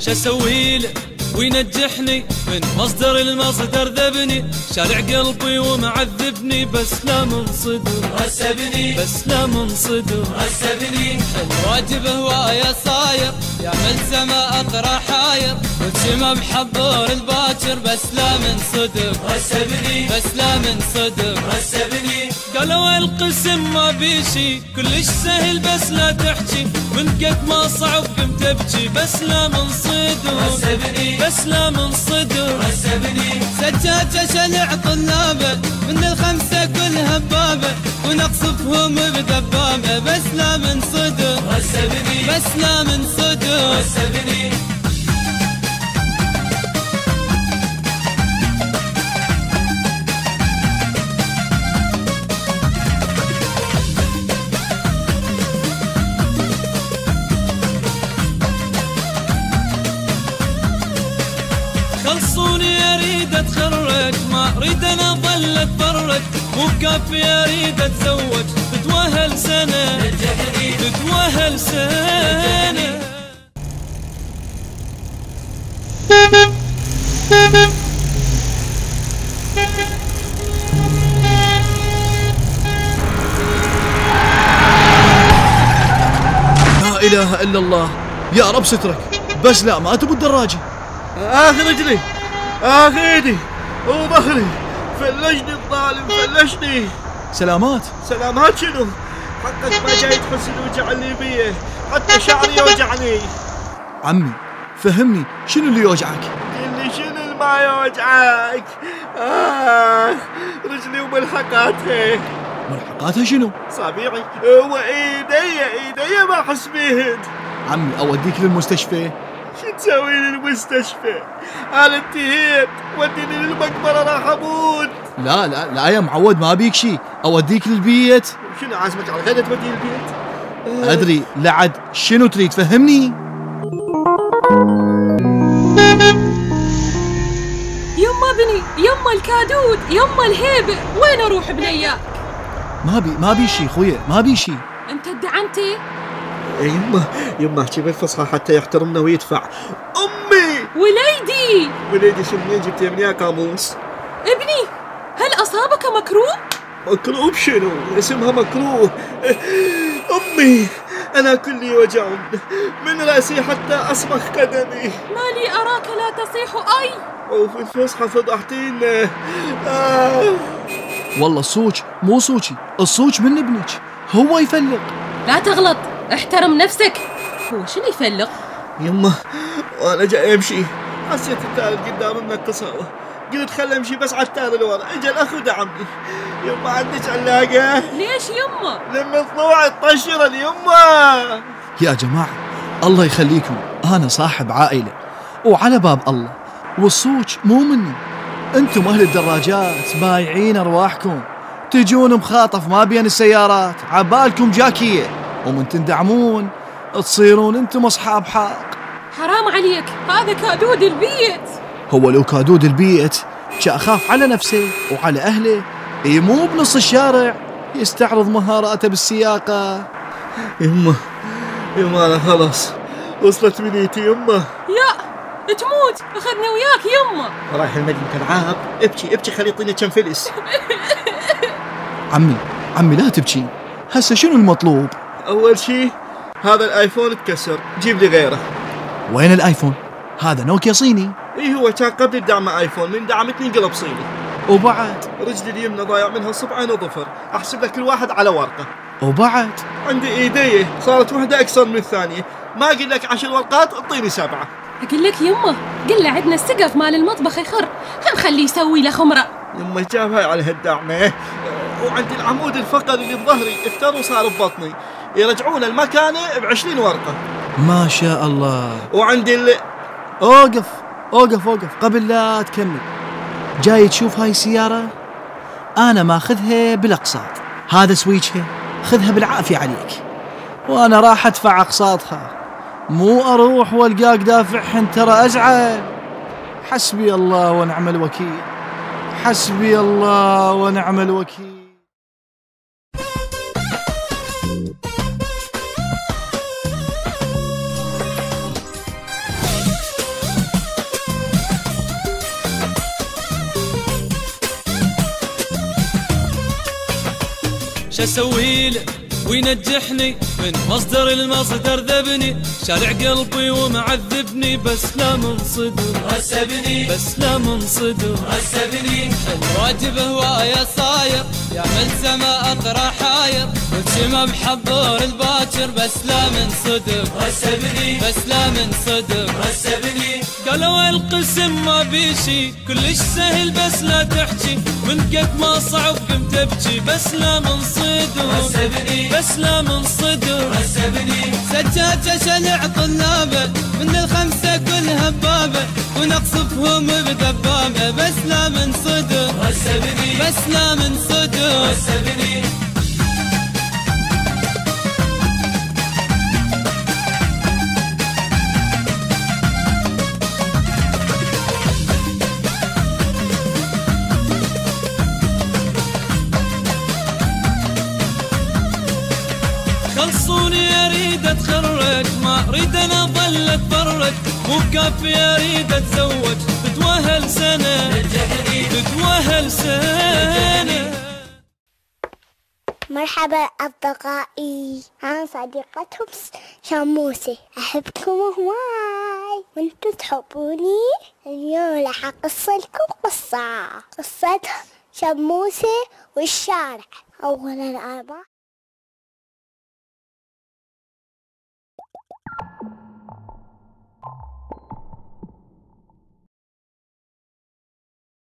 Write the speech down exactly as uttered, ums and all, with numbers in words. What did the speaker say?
اسويله وينجحني من مصدر المصدر ذبني، شارع قلبي ومعذبني بس لا من صدر غسبني، بس لا من صدر غسبني. الواجب هواية صاير يعمل سما اقرا حاير، والشمع محضر الباكر بس لا من صدر غسبني، بس لا من صدر غسبني. قالوا القسم ما بيشي كلش سهل بس لا تحكي، من قد ما صعب قمت ابكي بس لا من صدر غسبني، بس لا من صدر غسبني. سجاجة شلع طلابه من الخمسة كلها بابه، ونقصفهم بدبابه بس لا من صدر غسبني، بس لا من صدر غسبني. خلصوني اريد اتخرج، ما اريد انا اظل اتفرج، مو بكافي اريد اتزوج، تتوهل سنه تتوهل سنه. لا اله الا الله، يا رب سترك، بس لا ما تبو الدراجه. اخ رجلي، اخ ايدي وظهري، فلشني الظالم فلشني. سلامات. سلامات شنو؟ حقك ما جاي تحس الوجع اللي بيه، حتى شعري يوجعني. عمي فهمني شنو اللي يوجعك؟ قل لي شنو اللي ما يوجعك؟ آه رجلي وملحقاتها. ملحقاتها شنو؟ صابيعي وايدي، ايدي ما احس بيهن. عمي اوديك للمستشفى. شو تسوي لي المستشفى؟ انا انتهيت، وديني للمقبره راح اموت. لا لا لا يا معود ما بيك شي، اوديك للبيت. شنو عازمك على الغدا توديني البيت؟ أه ادري لعد شنو تريد فهمني؟ يما بني، يما الكادود، يما الهيبه، وين اروح بنياك؟ ما بي ما بي شي خويا، ما بي شي. انت ادعنتي؟ يما يما احكي بالفصحى حتى يحترمنا ويدفع. امي وليدي وليدي شو منين جبتي من يا قاموس؟ ابني هل اصابك مكروه؟ مكروه شنو؟ اسمها مكروه. امي انا كلي وجع من راسي حتى اصمخ قدمي. ما لي اراك لا تصيح اي. وفي الفصحى فضحتينا. آه. والله الصوج مو صوجي، الصوج من ابنك، هو يفلق. لا تغلط، احترم نفسك. هو شنو يفلق؟ يما وانا جاي امشي حسيت التار قدام منقصه، قلت خل امشي بس على التار اللي ورا، اجى الاخ ودعمني. يما عندك علاقه؟ ليش يما؟ لما طلوعي طشر اليما. يا جماعه الله يخليكم، انا صاحب عائله وعلى باب الله، والصوج مو مني. انتم اهل الدراجات بايعين ارواحكم، تجون مخاطف ما بين السيارات، عبالكم جاكيه، ومن تندعمون تصيرون انتم اصحاب حق. حرام عليك، هذا كادود البيت. هو لو كادود البيت جا اخاف على نفسه وعلى اهله، اي مو بنص الشارع يستعرض مهاراته بالسياقه. يما يما انا خلاص وصلت منيتي يما. يا تموت، اخذني وياك يما. رايح المدينة العاب، ابكي ابكي خلي يعطيني كم فلس. عمي عمي لا تبكي، هسه شنو المطلوب؟ اول شي هذا الايفون اتكسر، جيب لي غيره. وين الايفون؟ هذا نوكيا صيني. اي هو كان قبل الدعم ايفون، من دعمتني انقلب صيني. وبعد رجلي اليمنى ضايع منها صبعين وظفر، احسب لك الواحد على ورقه. وبعد عندي ايدي صارت وحده اكثر من الثانيه، ما اقول لك عشر ورقات اعطيني سبعه. اقول لك يمه، قل له عندنا السقف مال المطبخ يخر، خليه يسوي له خمره. يما جابها على هالدعمه. وعندي العمود الفقري اللي بظهري افتر وصار ببطني، يرجعونه المكانه بعشرين ورقه. ما شاء الله. وعندي ال... اوقف اوقف اوقف قبل لا تكمل. جاي تشوف هاي السياره؟ انا ماخذها بالاقساط، هذا سويتشها خذها بالعافيه عليك، وانا راح ادفع اقساطها، مو اروح والقاك دافعهن، ترى ازعل. حسبي الله ونعم الوكيل، حسبي الله ونعم الوكيل. شسويله وينجحني من مصدر المصدر ذبني، شارع قلبي ومعذبني بس لا من صدر غسبني، بس لا من صدر غسبني. الواجب هواية صاير يا ملزمة اقرا حاير، والشمع محضر الباكر بس لا من صدر غسبني، بس لا من صدر غسبني. قالوا القسم ما بيشي كلش سهل بس لا تحكي، من قد ما صعب قمت ابكي بس لا من صدر غسبني، بس لا من صدر غسبني. سجاجة شلع طلابه من الخمسة كلها بابه، ونقصفهم بدبابه بس لا من صدر غسبني، بس لا من صدر غسبني. خلصوني اريد اتخرج، ما اريد انا اظل اتفرج، مو بكافي اريد اتزوج، تتوهل سنه تتوهل سنه. مرحبا أصدقائي، أنا صديقتكم شموسة، أحبكم هواي وانتو تحبوني. اليوم راح أقص لكم قصة، قصة شموسة والشارع. أولا أنا